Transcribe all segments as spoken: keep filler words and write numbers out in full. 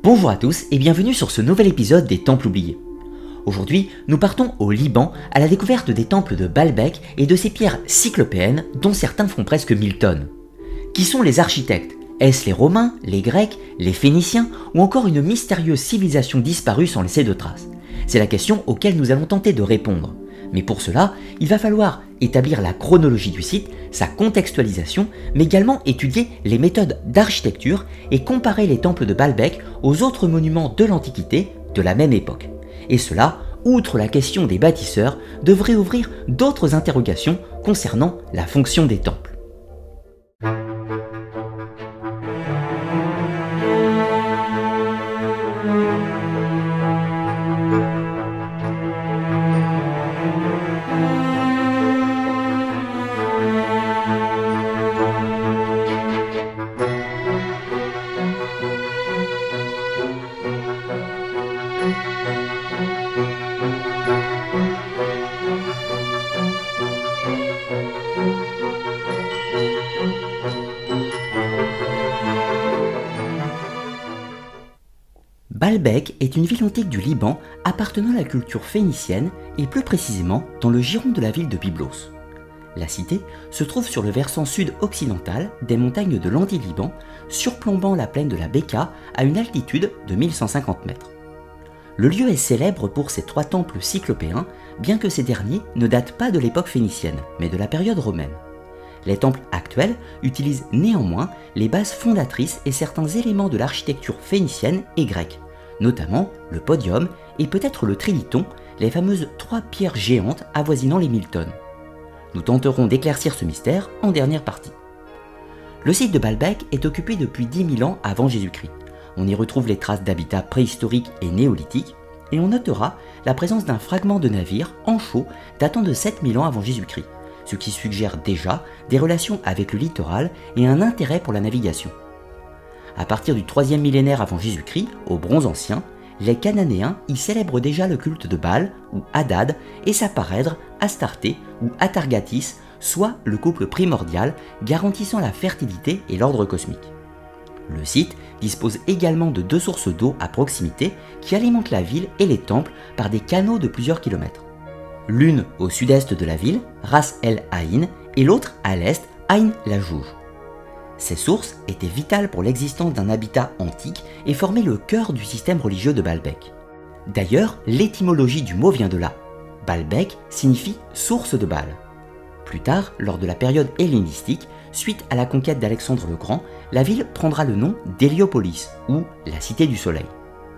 Bonjour à tous et bienvenue sur ce nouvel épisode des Temples oubliés. Aujourd'hui, nous partons au Liban à la découverte des temples de Baalbek et de ces pierres cyclopéennes dont certains font presque mille tonnes. Qui sont les architectes? Est-ce les Romains, les Grecs, les Phéniciens ou encore une mystérieuse civilisation disparue sans laisser de traces? C'est la question auquel nous allons tenter de répondre. Mais pour cela, il va falloir établir la chronologie du site, sa contextualisation, mais également étudier les méthodes d'architecture et comparer les temples de Baalbek aux autres monuments de l'Antiquité de la même époque. Et cela, outre la question des bâtisseurs, devrait ouvrir d'autres interrogations concernant la fonction des temples. Baalbek est une ville antique du Liban appartenant à la culture phénicienne et plus précisément dans le giron de la ville de Byblos. La cité se trouve sur le versant sud-occidental des montagnes de l'Anti-Liban, surplombant la plaine de la Beka à une altitude de mille cent cinquante mètres. Le lieu est célèbre pour ses trois temples cyclopéens, bien que ces derniers ne datent pas de l'époque phénicienne, mais de la période romaine. Les temples actuels utilisent néanmoins les bases fondatrices et certains éléments de l'architecture phénicienne et grecque, notamment le podium et peut-être le trilithon, les fameuses trois pierres géantes avoisinant les mille tonnes. Nous tenterons d'éclaircir ce mystère en dernière partie. Le site de Baalbek est occupé depuis dix mille ans avant Jésus-Christ. On y retrouve les traces d'habitats préhistoriques et néolithiques, et on notera la présence d'un fragment de navire en chaux datant de sept mille ans avant Jésus-Christ, ce qui suggère déjà des relations avec le littoral et un intérêt pour la navigation. À partir du troisième millénaire avant Jésus-Christ, au Bronze Ancien, les Cananéens y célèbrent déjà le culte de Baal ou Hadad et sa parèdre Astarté ou Atargatis, soit le couple primordial garantissant la fertilité et l'ordre cosmique. Le site dispose également de deux sources d'eau à proximité qui alimentent la ville et les temples par des canaux de plusieurs kilomètres. L'une au sud-est de la ville, Ras El Aïn, et l'autre à l'est, Aïn la Jouj. Ces sources étaient vitales pour l'existence d'un habitat antique et formaient le cœur du système religieux de Baalbek. D'ailleurs, l'étymologie du mot vient de là. Baalbek signifie source de Baal. Plus tard, lors de la période hellénistique, suite à la conquête d'Alexandre le Grand, la ville prendra le nom d'Héliopolis, ou la cité du soleil.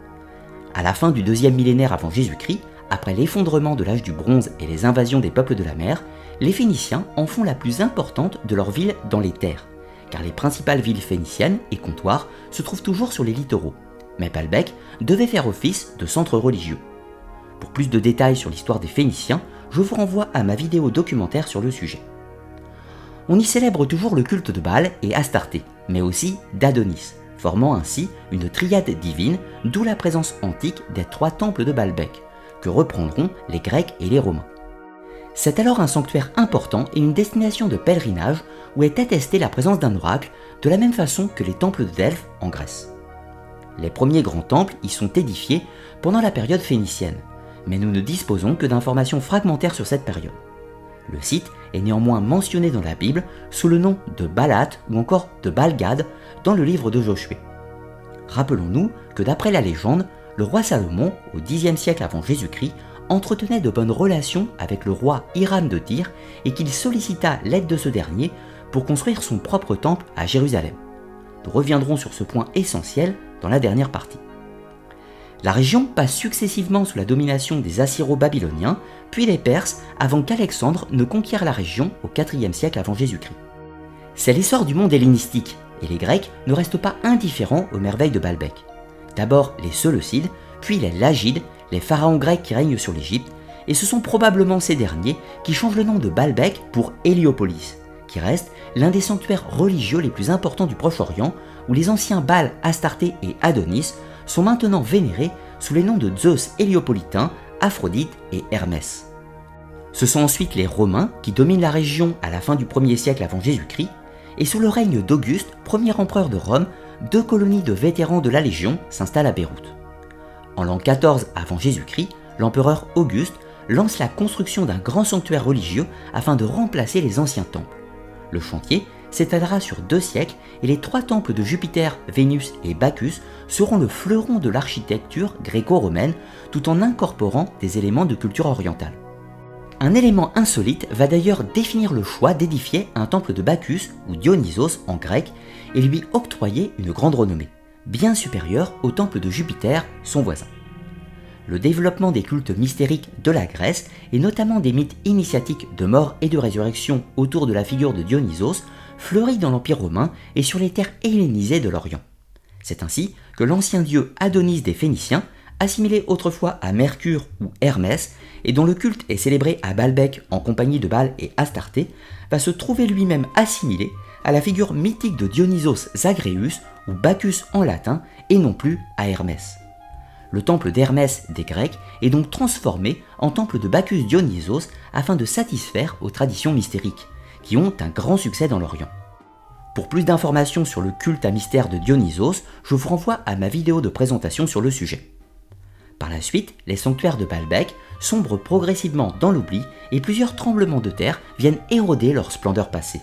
À la fin du deuxième millénaire avant Jésus-Christ, après l'effondrement de l'âge du bronze et les invasions des peuples de la mer, les Phéniciens en font la plus importante de leurs villes dans les terres, car les principales villes phéniciennes et comptoirs se trouvent toujours sur les littoraux. Mais Baalbek devait faire office de centre religieux. Pour plus de détails sur l'histoire des Phéniciens, je vous renvoie à ma vidéo documentaire sur le sujet. On y célèbre toujours le culte de Baal et Astarté, mais aussi d'Adonis, formant ainsi une triade divine, d'où la présence antique des trois temples de Baalbek, que reprendront les Grecs et les Romains. C'est alors un sanctuaire important et une destination de pèlerinage où est attestée la présence d'un oracle, de la même façon que les temples de Delphes en Grèce. Les premiers grands temples y sont édifiés pendant la période phénicienne, mais nous ne disposons que d'informations fragmentaires sur cette période. Le site est néanmoins mentionné dans la Bible sous le nom de Baalat ou encore de Baal-Gad dans le livre de Josué. Rappelons-nous que d'après la légende, le roi Salomon, au dixième siècle avant Jésus-Christ, entretenait de bonnes relations avec le roi Hiram de Tyr et qu'il sollicita l'aide de ce dernier pour construire son propre temple à Jérusalem. Nous reviendrons sur ce point essentiel dans la dernière partie. La région passe successivement sous la domination des Assyro-Babyloniens, puis les Perses, avant qu'Alexandre ne conquiert la région au quatrième siècle avant Jésus-Christ. C'est l'essor du monde hellénistique, et les Grecs ne restent pas indifférents aux merveilles de Baalbek. D'abord les Séleucides, puis les Lagides, les pharaons grecs qui règnent sur l'Égypte, et ce sont probablement ces derniers qui changent le nom de Baalbek pour Héliopolis, qui reste l'un des sanctuaires religieux les plus importants du Proche-Orient, où les anciens Baal, Astarté et Adonis sont maintenant vénérés sous les noms de Zeus héliopolitain, Aphrodite et Hermès. Ce sont ensuite les Romains qui dominent la région à la fin du premier siècle avant Jésus-Christ, et sous le règne d'Auguste, premier empereur de Rome, deux colonies de vétérans de la Légion s'installent à Beyrouth. En l'an quatorze avant Jésus-Christ, l'empereur Auguste lance la construction d'un grand sanctuaire religieux afin de remplacer les anciens temples. Le chantier s'étalera sur deux siècles et les trois temples de Jupiter, Vénus et Bacchus seront le fleuron de l'architecture gréco-romaine tout en incorporant des éléments de culture orientale. Un élément insolite va d'ailleurs définir le choix d'édifier un temple de Bacchus ou Dionysos en grec et lui octroyer une grande renommée, bien supérieure au temple de Jupiter, son voisin. Le développement des cultes mystériques de la Grèce et notamment des mythes initiatiques de mort et de résurrection autour de la figure de Dionysos fleurit dans l'Empire romain et sur les terres hellénisées de l'Orient. C'est ainsi que l'ancien dieu Adonis des Phéniciens, assimilé autrefois à Mercure ou Hermès, et dont le culte est célébré à Baalbek en compagnie de Baal et Astarté, va se trouver lui-même assimilé à la figure mythique de Dionysos Zagreus ou Bacchus en latin et non plus à Hermès. Le temple d'Hermès des Grecs est donc transformé en temple de Bacchus Dionysos afin de satisfaire aux traditions mystériques, qui ont un grand succès dans l'Orient. Pour plus d'informations sur le culte à mystère de Dionysos, je vous renvoie à ma vidéo de présentation sur le sujet. Par la suite, les sanctuaires de Baalbek sombrent progressivement dans l'oubli et plusieurs tremblements de terre viennent éroder leur splendeur passée.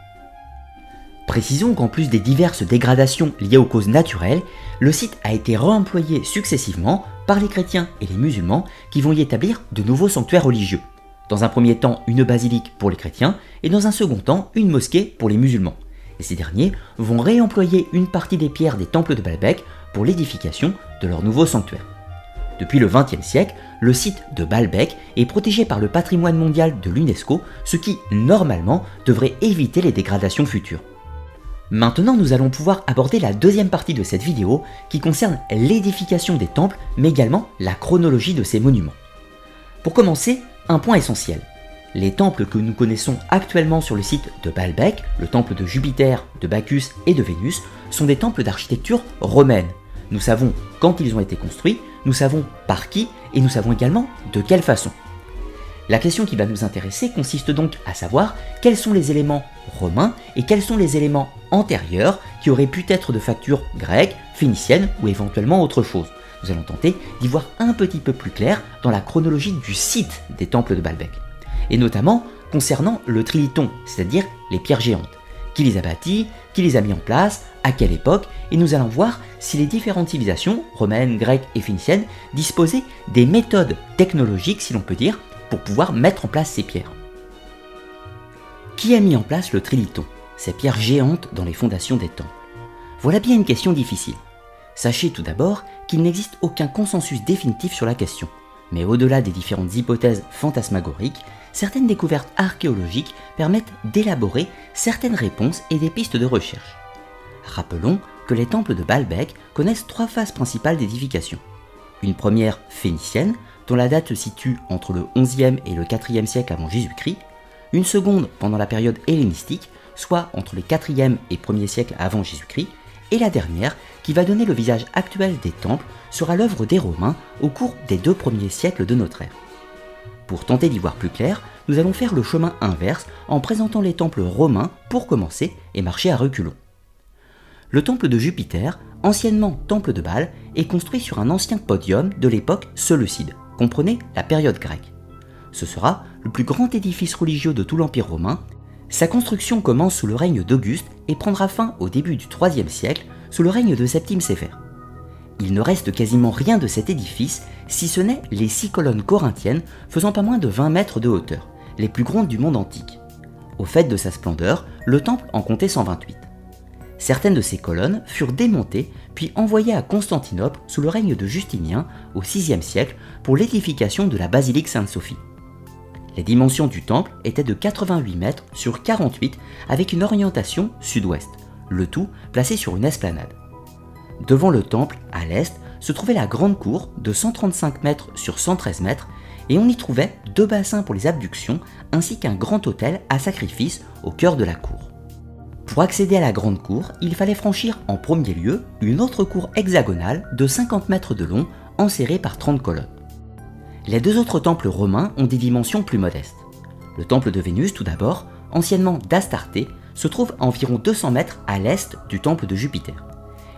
Précisons qu'en plus des diverses dégradations liées aux causes naturelles, le site a été réemployé successivement par les chrétiens et les musulmans qui vont y établir de nouveaux sanctuaires religieux. Dans un premier temps, une basilique pour les chrétiens et dans un second temps, une mosquée pour les musulmans. Et ces derniers vont réemployer une partie des pierres des temples de Baalbek pour l'édification de leur nouveau sanctuaire. Depuis le vingtième siècle, le site de Baalbek est protégé par le patrimoine mondial de l'UNESCO, ce qui, normalement, devrait éviter les dégradations futures. Maintenant, nous allons pouvoir aborder la deuxième partie de cette vidéo qui concerne l'édification des temples, mais également la chronologie de ces monuments. Pour commencer, un point essentiel. Les temples que nous connaissons actuellement sur le site de Baalbek, le temple de Jupiter, de Bacchus et de Vénus, sont des temples d'architecture romaine. Nous savons quand ils ont été construits, nous savons par qui et nous savons également de quelle façon. La question qui va nous intéresser consiste donc à savoir quels sont les éléments romains et quels sont les éléments antérieurs qui auraient pu être de facture grecque, phénicienne ou éventuellement autre chose. Nous allons tenter d'y voir un petit peu plus clair dans la chronologie du site des temples de Baalbek, et notamment concernant le trilithon, c'est-à-dire les pierres géantes. Qui les a bâties, qui les a mis en place, à quelle époque, et nous allons voir si les différentes civilisations, romaines, grecques et phéniciennes, disposaient des méthodes technologiques, si l'on peut dire, pour pouvoir mettre en place ces pierres. Qui a mis en place le trilithon, ces pierres géantes dans les fondations des temples? Voilà bien une question difficile. Sachez tout d'abord qu'il n'existe aucun consensus définitif sur la question, mais au-delà des différentes hypothèses fantasmagoriques, certaines découvertes archéologiques permettent d'élaborer certaines réponses et des pistes de recherche. Rappelons que les temples de Baalbek connaissent trois phases principales d'édification. Une première phénicienne, dont la date se situe entre le onzième et le quatrième siècle avant Jésus-Christ, une seconde pendant la période hellénistique, soit entre le quatrième et premier siècle avant Jésus-Christ, et la dernière, qui va donner le visage actuel des temples, sera l'œuvre des Romains au cours des deux premiers siècles de notre ère. Pour tenter d'y voir plus clair, nous allons faire le chemin inverse en présentant les temples romains pour commencer et marcher à reculons. Le temple de Jupiter, anciennement temple de Baal, est construit sur un ancien podium de l'époque séleucide, comprenez la période grecque. Ce sera le plus grand édifice religieux de tout l'Empire romain. Sa construction commence sous le règne d'Auguste et prendra fin au début du troisième siècle sous le règne de Septime Séphère. Il ne reste quasiment rien de cet édifice si ce n'est les six colonnes corinthiennes faisant pas moins de vingt mètres de hauteur, les plus grandes du monde antique. Au fait de sa splendeur, le temple en comptait cent vingt-huit. Certaines de ces colonnes furent démontées puis envoyées à Constantinople sous le règne de Justinien au sixième siècle pour l'édification de la basilique Sainte-Sophie. Les dimensions du temple étaient de quatre-vingt-huit mètres sur quarante-huit avec une orientation sud-ouest, le tout placé sur une esplanade. Devant le temple, à l'est, se trouvait la grande cour de cent trente-cinq mètres sur cent treize mètres et on y trouvait deux bassins pour les ablutions ainsi qu'un grand autel à sacrifice au cœur de la cour. Pour accéder à la grande cour, il fallait franchir en premier lieu une autre cour hexagonale de cinquante mètres de long enserrée par trente colonnes. Les deux autres temples romains ont des dimensions plus modestes. Le temple de Vénus tout d'abord, anciennement d'Astarté, se trouve à environ deux cents mètres à l'est du temple de Jupiter.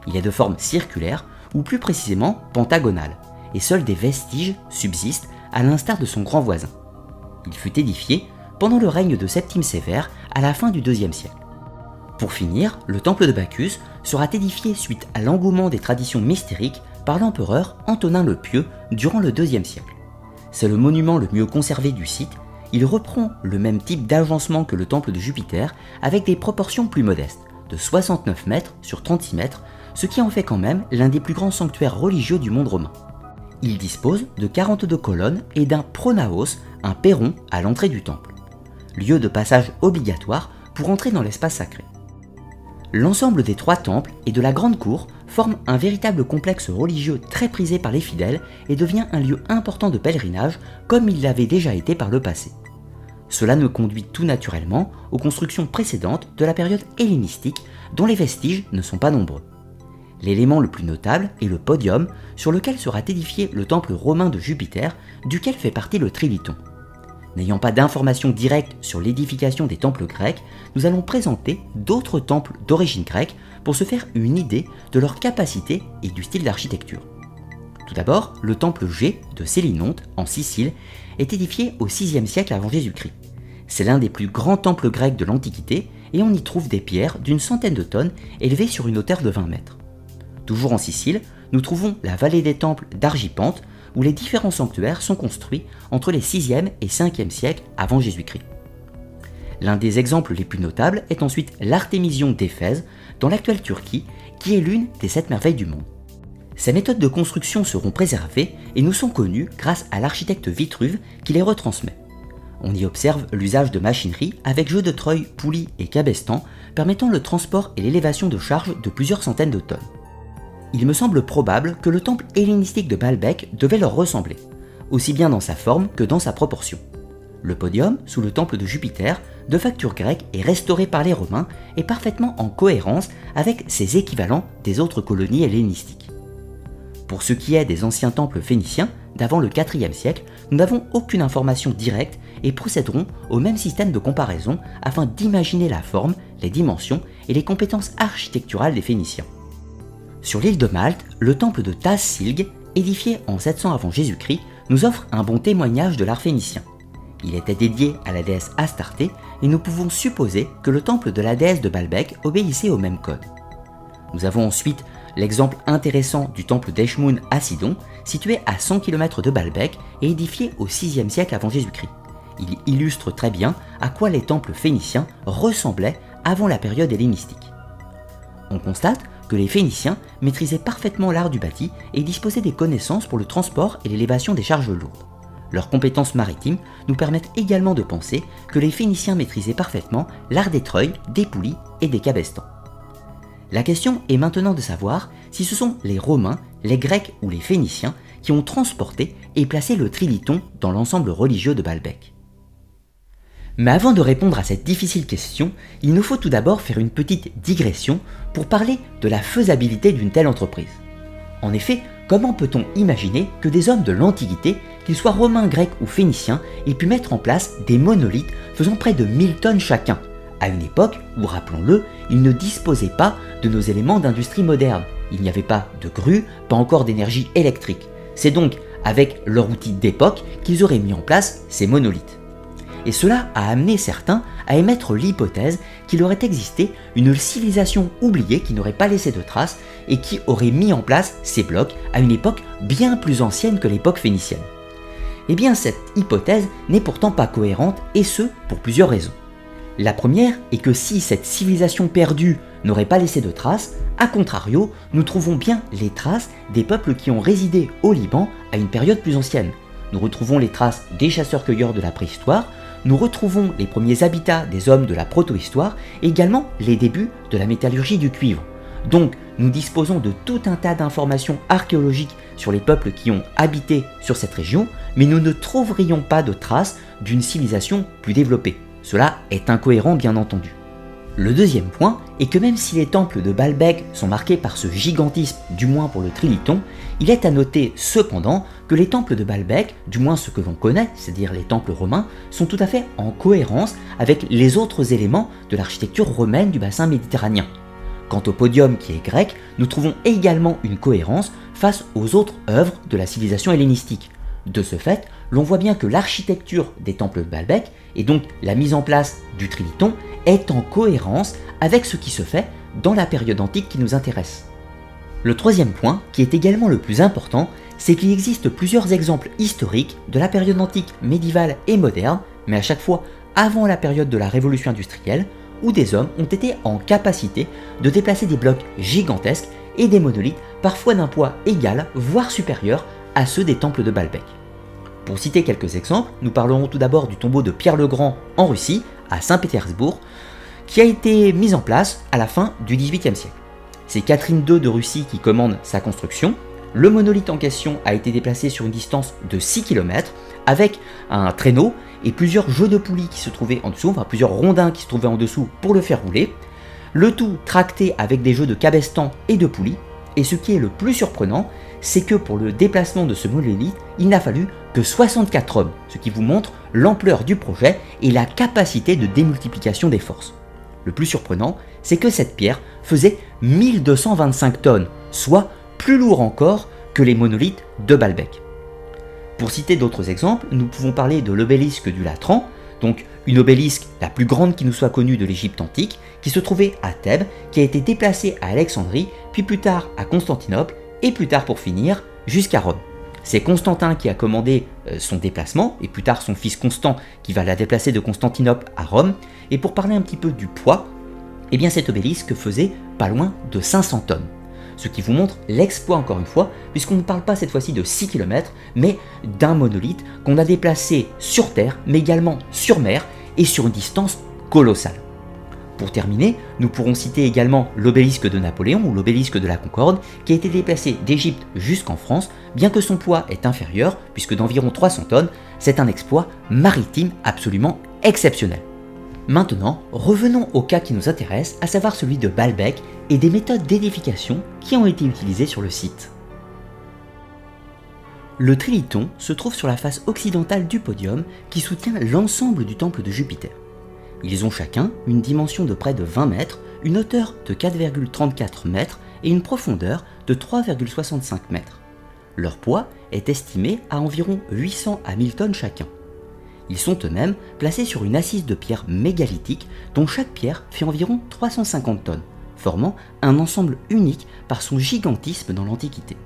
Il est de forme circulaire ou plus précisément pentagonale, et seuls des vestiges subsistent à l'instar de son grand voisin. Il fut édifié pendant le règne de Septime Sévère à la fin du deuxième siècle. Pour finir, le temple de Bacchus sera édifié suite à l'engouement des traditions mystériques par l'empereur Antonin le Pieux durant le deuxième siècle. C'est le monument le mieux conservé du site. Il reprend le même type d'agencement que le temple de Jupiter avec des proportions plus modestes, de soixante-neuf mètres sur trente-six mètres, ce qui en fait quand même l'un des plus grands sanctuaires religieux du monde romain. Il dispose de quarante-deux colonnes et d'un pronaos, un perron à l'entrée du temple, lieu de passage obligatoire pour entrer dans l'espace sacré. L'ensemble des trois temples et de la grande cour forme un véritable complexe religieux très prisé par les fidèles et devient un lieu important de pèlerinage comme il l'avait déjà été par le passé. Cela ne conduit tout naturellement aux constructions précédentes de la période hellénistique dont les vestiges ne sont pas nombreux. L'élément le plus notable est le podium sur lequel sera édifié le temple romain de Jupiter duquel fait partie le Triliton. N'ayant pas d'informations directes sur l'édification des temples grecs, nous allons présenter d'autres temples d'origine grecque pour se faire une idée de leur capacité et du style d'architecture. Tout d'abord, le temple G de Sélinonte, en Sicile, est édifié au sixième siècle avant Jésus-Christ. C'est l'un des plus grands temples grecs de l'Antiquité et on y trouve des pierres d'une centaine de tonnes élevées sur une hauteur de vingt mètres. Toujours en Sicile, nous trouvons la vallée des temples d'Argipante, où les différents sanctuaires sont construits entre les sixième et cinquième siècles avant Jésus-Christ. L'un des exemples les plus notables est ensuite l'Artémision d'Éphèse, dans l'actuelle Turquie, qui est l'une des sept merveilles du monde. Ces méthodes de construction seront préservées et nous sont connues grâce à l'architecte Vitruve qui les retransmet. On y observe l'usage de machinerie avec jeux de treuil, poulies et cabestans permettant le transport et l'élévation de charges de plusieurs centaines de tonnes. Il me semble probable que le temple hellénistique de Baalbek devait leur ressembler, aussi bien dans sa forme que dans sa proportion. Le podium, sous le temple de Jupiter, de facture grecque et restauré par les Romains, est parfaitement en cohérence avec ses équivalents des autres colonies hellénistiques. Pour ce qui est des anciens temples phéniciens, d'avant le quatrième siècle, nous n'avons aucune information directe et procéderons au même système de comparaison afin d'imaginer la forme, les dimensions et les compétences architecturales des Phéniciens. Sur l'île de Malte, le temple de Tas-Silg, édifié en sept cents avant Jésus-Christ, nous offre un bon témoignage de l'art phénicien. Il était dédié à la déesse Astarté et nous pouvons supposer que le temple de la déesse de Baalbek obéissait au même code. Nous avons ensuite l'exemple intéressant du temple d'Eshmoun à Sidon, situé à cent kilomètres de Baalbek et édifié au sixième siècle avant Jésus-Christ. Il illustre très bien à quoi les temples phéniciens ressemblaient avant la période hellénistique. On constate que les Phéniciens maîtrisaient parfaitement l'art du bâti et disposaient des connaissances pour le transport et l'élévation des charges lourdes. Leurs compétences maritimes nous permettent également de penser que les Phéniciens maîtrisaient parfaitement l'art des treuils, des poulies et des cabestans. La question est maintenant de savoir si ce sont les Romains, les Grecs ou les Phéniciens qui ont transporté et placé le Triliton dans l'ensemble religieux de Baalbek. Mais avant de répondre à cette difficile question, il nous faut tout d'abord faire une petite digression pour parler de la faisabilité d'une telle entreprise. En effet, comment peut-on imaginer que des hommes de l'Antiquité, qu'ils soient romains, grecs ou phéniciens, aient pu mettre en place des monolithes faisant près de mille tonnes chacun, à une époque où, rappelons-le, ils ne disposaient pas de nos éléments d'industrie moderne. Il n'y avait pas de grue, pas encore d'énergie électrique. C'est donc avec leur outil d'époque qu'ils auraient mis en place ces monolithes. Et cela a amené certains à émettre l'hypothèse qu'il aurait existé une civilisation oubliée qui n'aurait pas laissé de traces et qui aurait mis en place ces blocs à une époque bien plus ancienne que l'époque phénicienne. Eh bien, cette hypothèse n'est pourtant pas cohérente et ce, pour plusieurs raisons. La première est que si cette civilisation perdue n'aurait pas laissé de traces, a contrario, nous trouvons bien les traces des peuples qui ont résidé au Liban à une période plus ancienne. Nous retrouvons les traces des chasseurs-cueilleurs de la préhistoire, nous retrouvons les premiers habitats des hommes de la protohistoire et également les débuts de la métallurgie du cuivre. Donc, nous disposons de tout un tas d'informations archéologiques sur les peuples qui ont habité sur cette région, mais nous ne trouverions pas de traces d'une civilisation plus développée. Cela est incohérent bien entendu. Le deuxième point est que même si les temples de Baalbek sont marqués par ce gigantisme, du moins pour le Triliton, il est à noter cependant que les temples de Baalbek, du moins ceux que l'on connaît, c'est-à-dire les temples romains, sont tout à fait en cohérence avec les autres éléments de l'architecture romaine du bassin méditerranéen. Quant au podium qui est grec, nous trouvons également une cohérence face aux autres œuvres de la civilisation hellénistique. De ce fait, l'on voit bien que l'architecture des temples de Baalbek, et donc la mise en place du Triliton, est en cohérence avec ce qui se fait dans la période antique qui nous intéresse. Le troisième point, qui est également le plus important, c'est qu'il existe plusieurs exemples historiques de la période antique médiévale et moderne, mais à chaque fois avant la période de la révolution industrielle, où des hommes ont été en capacité de déplacer des blocs gigantesques et des monolithes parfois d'un poids égal, voire supérieur à ceux des temples de Baalbek. Pour citer quelques exemples, nous parlerons tout d'abord du tombeau de Pierre le Grand en Russie, à Saint-Pétersbourg, qui a été mis en place à la fin du dix-huitième siècle. C'est Catherine deux de Russie qui commande sa construction. Le monolithe en question a été déplacé sur une distance de six kilomètres avec un traîneau et plusieurs jeux de poulies qui se trouvaient en dessous, enfin plusieurs rondins qui se trouvaient en dessous pour le faire rouler. Le tout tracté avec des jeux de cabestan et de poulies. Et ce qui est le plus surprenant, c'est que pour le déplacement de ce monolithe, il n'a fallu que soixante-quatre hommes, ce qui vous montre l'ampleur du projet et la capacité de démultiplication des forces. Le plus surprenant, c'est que cette pierre faisait mille deux cent vingt-cinq tonnes, soit plus lourd encore que les monolithes de Baalbek. Pour citer d'autres exemples, nous pouvons parler de l'obélisque du Latran, donc une obélisque la plus grande qui nous soit connue de l'Égypte antique, qui se trouvait à Thèbes, qui a été déplacée à Alexandrie, puis plus tard à Constantinople, et plus tard pour finir, jusqu'à Rome. C'est Constantin qui a commandé son déplacement, et plus tard son fils Constant qui va la déplacer de Constantinople à Rome. Et pour parler un petit peu du poids, eh bien cet obélisque faisait pas loin de cinq cents tonnes. Ce qui vous montre l'exploit encore une fois, puisqu'on ne parle pas cette fois-ci de six kilomètres, mais d'un monolithe qu'on a déplacé sur terre, mais également sur mer, et sur une distance colossale. Pour terminer, nous pourrons citer également l'obélisque de Napoléon ou l'obélisque de la Concorde, qui a été déplacé d'Égypte jusqu'en France, bien que son poids est inférieur, puisque d'environ trois cents tonnes, c'est un exploit maritime absolument exceptionnel. Maintenant, revenons au cas qui nous intéresse, à savoir celui de Baalbek et des méthodes d'édification qui ont été utilisées sur le site. Le Triliton se trouve sur la face occidentale du podium qui soutient l'ensemble du temple de Jupiter. Ils ont chacun une dimension de près de vingt mètres, une hauteur de quatre virgule trente-quatre mètres et une profondeur de trois virgule soixante-cinq mètres. Leur poids est estimé à environ huit cents à mille tonnes chacun. Ils sont eux-mêmes placés sur une assise de pierre mégalithique dont chaque pierre fait environ trois cent cinquante tonnes, formant un ensemble unique par son gigantisme dans l'Antiquité.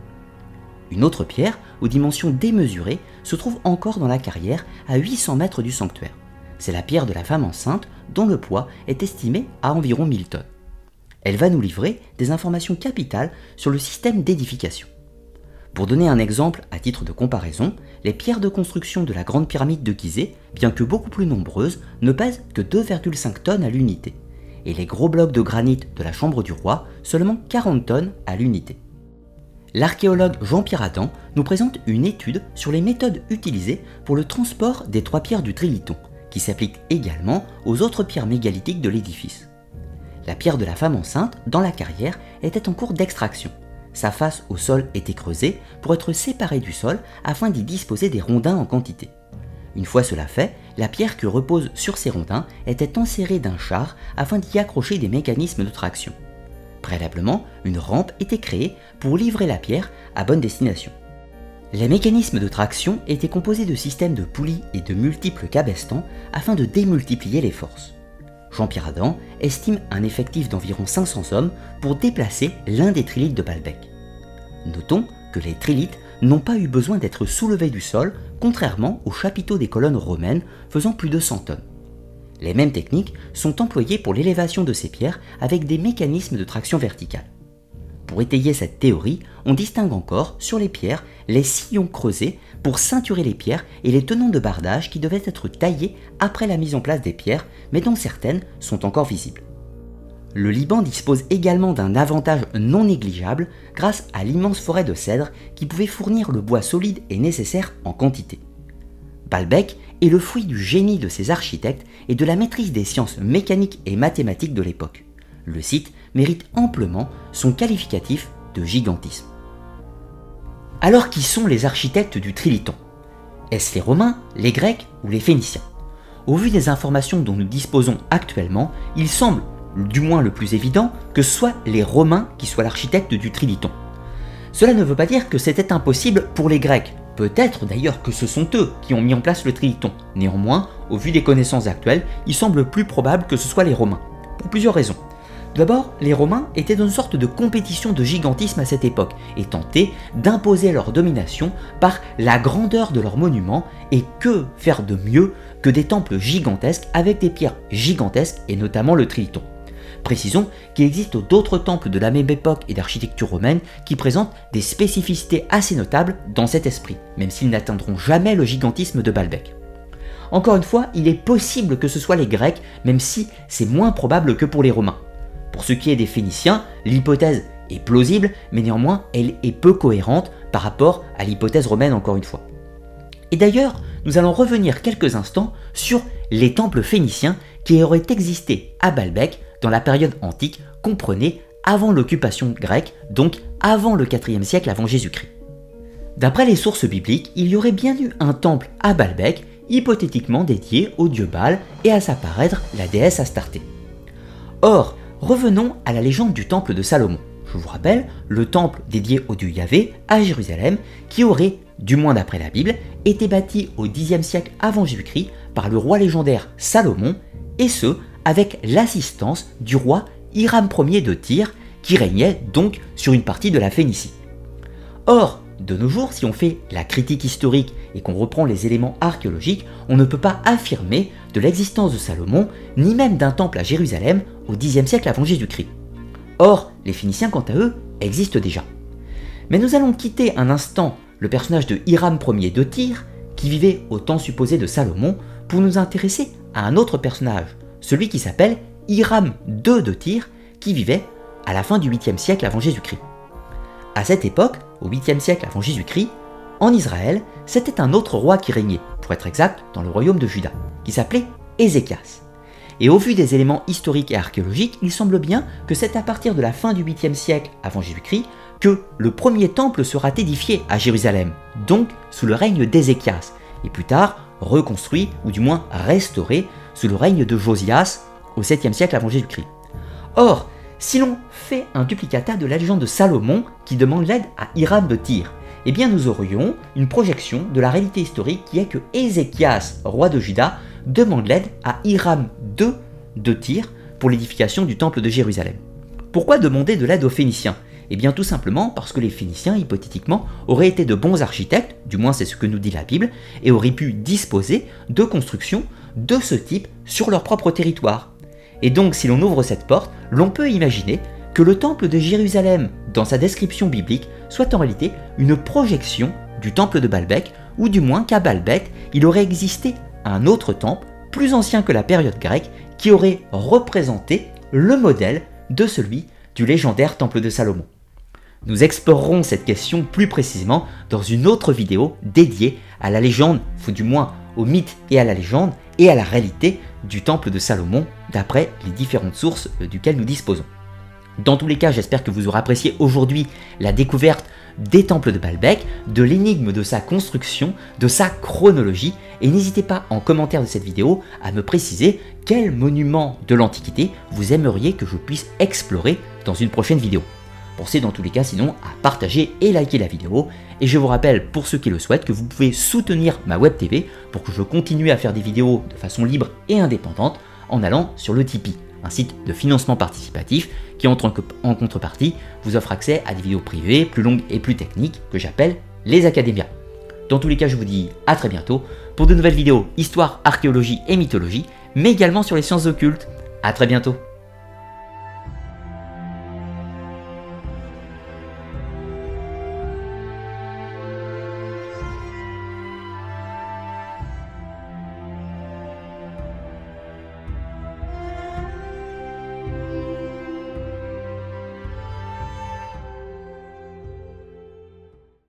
Une autre pierre, aux dimensions démesurées, se trouve encore dans la carrière à huit cents mètres du sanctuaire. C'est la pierre de la femme enceinte dont le poids est estimé à environ mille tonnes. Elle va nous livrer des informations capitales sur le système d'édification. Pour donner un exemple à titre de comparaison, les pierres de construction de la grande pyramide de Gizeh, bien que beaucoup plus nombreuses, ne pèsent que deux virgule cinq tonnes à l'unité, et les gros blocs de granit de la chambre du roi seulement quarante tonnes à l'unité. L'archéologue Jean-Pierre Adam nous présente une étude sur les méthodes utilisées pour le transport des trois pierres du Triliton, qui s'applique également aux autres pierres mégalithiques de l'édifice. La pierre de la femme enceinte, dans la carrière, était en cours d'extraction. Sa face au sol était creusée pour être séparée du sol afin d'y disposer des rondins en quantité. Une fois cela fait, la pierre que repose sur ces rondins était enserrée d'un char afin d'y accrocher des mécanismes de traction. Préalablement, une rampe était créée pour livrer la pierre à bonne destination. Les mécanismes de traction étaient composés de systèmes de poulies et de multiples cabestans afin de démultiplier les forces. Jean-Pierre Adam estime un effectif d'environ cinq cents hommes pour déplacer l'un des trilithes de Baalbek. Notons que les trilithes n'ont pas eu besoin d'être soulevés du sol, contrairement aux chapiteaux des colonnes romaines faisant plus de cent tonnes. Les mêmes techniques sont employées pour l'élévation de ces pierres avec des mécanismes de traction verticale. Pour étayer cette théorie, on distingue encore sur les pierres les sillons creusés pour ceinturer les pierres et les tenons de bardage qui devaient être taillés après la mise en place des pierres, mais dont certaines sont encore visibles. Le Liban dispose également d'un avantage non négligeable grâce à l'immense forêt de cèdres qui pouvait fournir le bois solide et nécessaire en quantité. Baalbek est le fruit du génie de ses architectes et de la maîtrise des sciences mécaniques et mathématiques de l'époque. Le site mérite amplement son qualificatif de gigantisme. Alors qui sont les architectes du Triliton? Est-ce les Romains, les Grecs ou les Phéniciens? Au vu des informations dont nous disposons actuellement, il semble du moins le plus évident, que ce soit les Romains qui soient l'architecte du Triliton. Cela ne veut pas dire que c'était impossible pour les Grecs. Peut-être d'ailleurs que ce sont eux qui ont mis en place le Triliton. Néanmoins, au vu des connaissances actuelles, il semble plus probable que ce soit les Romains, pour plusieurs raisons. D'abord, les Romains étaient dans une sorte de compétition de gigantisme à cette époque et tentaient d'imposer leur domination par la grandeur de leurs monuments, et que faire de mieux que des temples gigantesques avec des pierres gigantesques et notamment le Triliton. Précisons qu'il existe d'autres temples de la même époque et d'architecture romaine qui présentent des spécificités assez notables dans cet esprit, même s'ils n'atteindront jamais le gigantisme de Baalbek. Encore une fois, il est possible que ce soit les Grecs, même si c'est moins probable que pour les Romains. Pour ce qui est des Phéniciens, l'hypothèse est plausible, mais néanmoins elle est peu cohérente par rapport à l'hypothèse romaine encore une fois. Et d'ailleurs, nous allons revenir quelques instants sur les temples phéniciens qui auraient existé à Baalbek dans la période antique, comprenez avant l'occupation grecque, donc avant le quatrième siècle avant Jésus-Christ. D'après les sources bibliques, il y aurait bien eu un temple à Baalbek, hypothétiquement dédié au dieu Baal et à sa parèdre, la déesse Astarté. Or, revenons à la légende du temple de Salomon. Je vous rappelle, le temple dédié au dieu Yahvé à Jérusalem, qui aurait, du moins d'après la Bible, été bâti au dixième siècle avant Jésus-Christ par le roi légendaire Salomon, et ce, avec l'assistance du roi Hiram Ier de Tyr, qui régnait donc sur une partie de la Phénicie. Or, de nos jours, si on fait la critique historique et qu'on reprend les éléments archéologiques, on ne peut pas affirmer de l'existence de Salomon, ni même d'un temple à Jérusalem au dixième siècle avant Jésus-Christ. Or, les Phéniciens, quant à eux, existent déjà. Mais nous allons quitter un instant le personnage de Hiram Ier de Tyr, qui vivait au temps supposé de Salomon, pour nous intéresser à un autre personnage, celui qui s'appelle Hiram deux de Tyr, qui vivait à la fin du huitième siècle avant Jésus-Christ. À cette époque, au huitième siècle avant Jésus-Christ, en Israël, c'était un autre roi qui régnait, pour être exact, dans le royaume de Juda, qui s'appelait Ézéchias. Et au vu des éléments historiques et archéologiques, il semble bien que c'est à partir de la fin du huitième siècle avant Jésus-Christ que le premier temple sera édifié à Jérusalem, donc sous le règne d'Ézéchias, et plus tard reconstruit, ou du moins restauré, sous le règne de Josias au septième siècle avant Jésus-Christ. Or, si l'on fait un duplicata de la légende de Salomon qui demande l'aide à Hiram de Tyr, eh bien nous aurions une projection de la réalité historique qui est que Ézéchias, roi de Juda, demande l'aide à Hiram deux de Tyr pour l'édification du temple de Jérusalem. Pourquoi demander de l'aide aux Phéniciens? Eh bien tout simplement parce que les Phéniciens, hypothétiquement, auraient été de bons architectes, du moins c'est ce que nous dit la Bible, et auraient pu disposer de constructions de ce type sur leur propre territoire. Et donc si l'on ouvre cette porte, l'on peut imaginer que le temple de Jérusalem, dans sa description biblique, soit en réalité une projection du temple de Baalbek, ou du moins qu'à Baalbek, il aurait existé un autre temple, plus ancien que la période grecque, qui aurait représenté le modèle de celui du légendaire temple de Salomon. Nous explorerons cette question plus précisément dans une autre vidéo dédiée à la légende, ou du moins au mythe et à la légende, et à la réalité du temple de Salomon, d'après les différentes sources duquel nous disposons. Dans tous les cas, j'espère que vous aurez apprécié aujourd'hui la découverte des temples de Baalbek, de l'énigme de sa construction, de sa chronologie, et n'hésitez pas en commentaire de cette vidéo à me préciser quel monument de l'Antiquité vous aimeriez que je puisse explorer dans une prochaine vidéo. Pensez dans tous les cas sinon à partager et liker la vidéo, et je vous rappelle pour ceux qui le souhaitent que vous pouvez soutenir ma web T V pour que je continue à faire des vidéos de façon libre et indépendante en allant sur le Tipeee, un site de financement participatif qui en contrepartie vous offre accès à des vidéos privées plus longues et plus techniques que j'appelle les Académias. Dans tous les cas, je vous dis à très bientôt pour de nouvelles vidéos histoire, archéologie et mythologie, mais également sur les sciences occultes. À très bientôt.